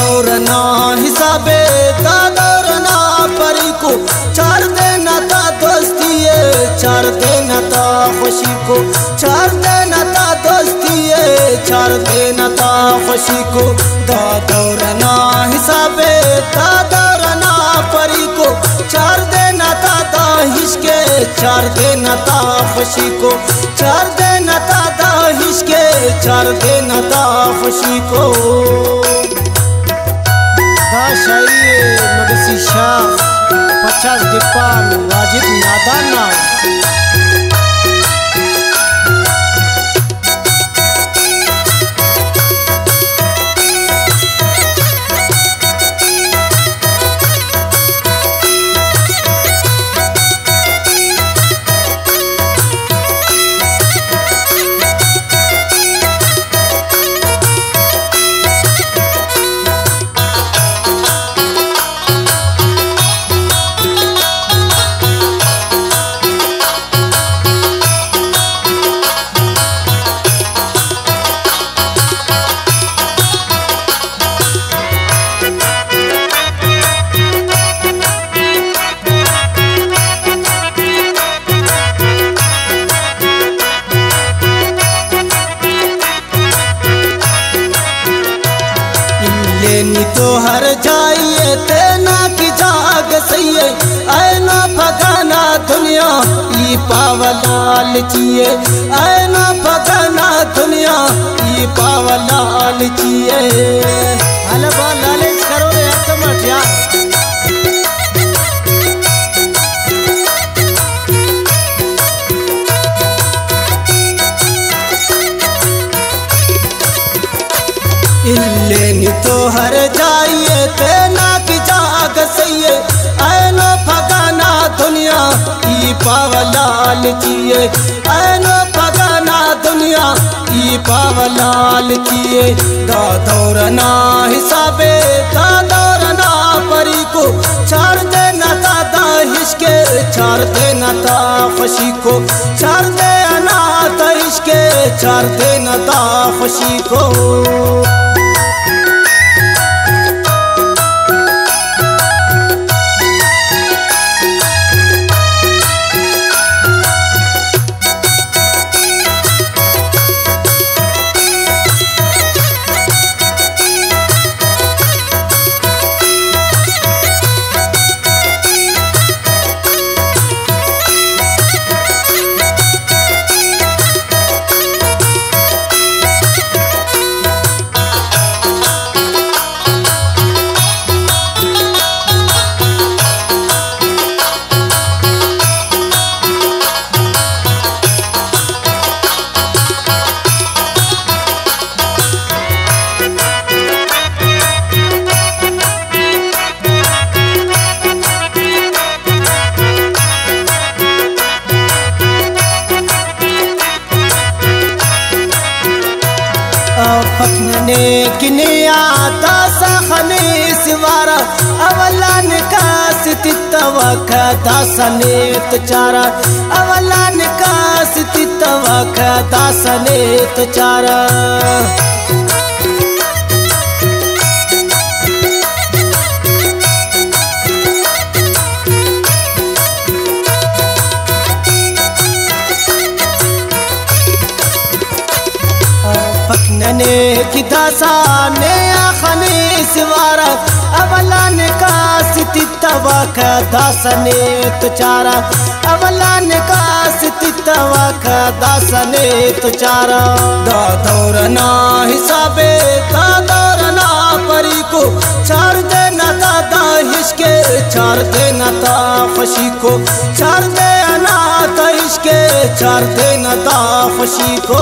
दौरना हिसाबे दा दौरना परी को चार देना था दोस्ती चार देना था खुशी को चार देना था दोस्ती चार देना था खुशी को दा दौरना हिसाबे दा दौरना परी को चार देना था दाहिश के चार देना था खुशी को चार देना था दाहिश के चार देना था खुशी को शाही मगसी शाह 50 डिपान वाजिब नादाना लेनी तो हर जाइए तेना की जाग सही ऐना भगाना दुनिया ई पावलाल चिए ऐना भगाना दुनिया ई पावलाल चिए हल बा लालच करो रे मटिया लेनी तो हर जाइए तेना की जाग सही ऐनो भगाना दुनिया ई पावलाल चिए ऐनो भगाना दुनिया ई पावलाल चिए दा दौरना हिसाबे दा दौरना परी को चार देना था दाहिश के चार देना था खुशी को चार देना दाहिश के चार देना था खुशी को फकने गिनिया दासा खने सिवारा अवलान का सितवक दासने तचारा अवलान का सितवक दासने तचारा फकने की दासा ने आखने सिवारा अवलान का सितवक दासने तचारा अवलान का सितवक दासने तचारा दा दौरना हिसाबे दा दौरना परी को चार देना था दाहिश के चार देना था खुशी को चार देना दाहिश के चार देना था खुशी को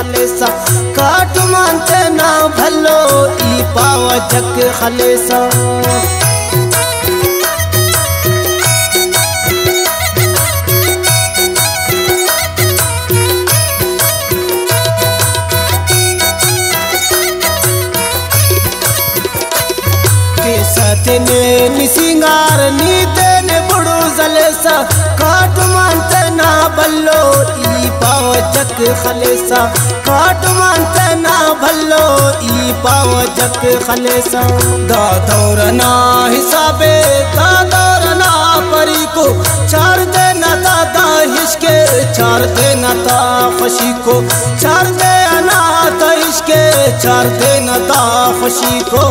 खलेसा काट मानते ना भलो ई पाव जग खलेसा सतने निसिंगार नीते ने बुड़ू जलेसा काट मानते ना भलो ई पाव जग खलेसा काट मानते ना भलो ई पाव जग खलेसा दा दौरना हिसाबे दा दौरना परी को चार देना दादा हिसके चार देना ता खुशी को चार देना ता हिसके चार देना ता खुशी को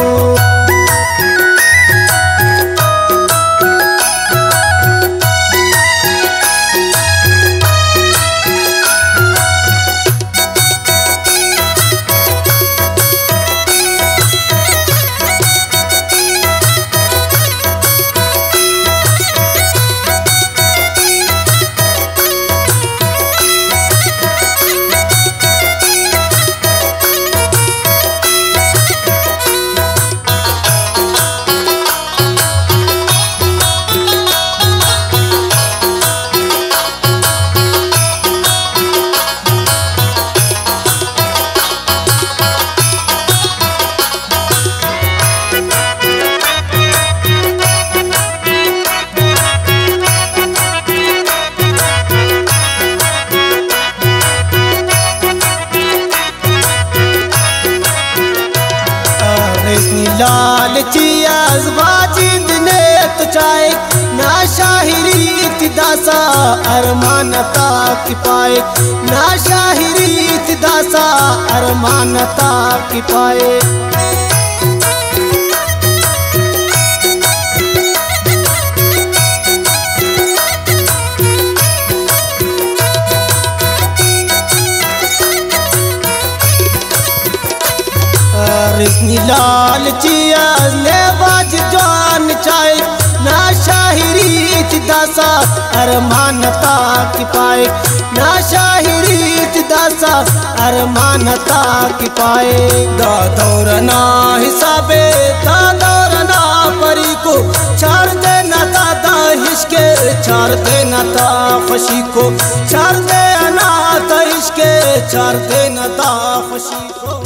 लाल चियाज वाजिद ने तो चाहे ना शाहिरी तिदासा अरमानता की पाए ना शाहिरी तिदासा अरमानता की पाए लाल चियाज ले बाज जान चाहे ना शाहिरी तिदासा अरमानता की पाए ना शाहिरी तिदासा अरमानता की पाए दा दौरना हिसाबे दा दौरना परी को चार देना दादा हिसके चार देना ता खुशी को चार देना ता हिसके चार देना ता खुशी को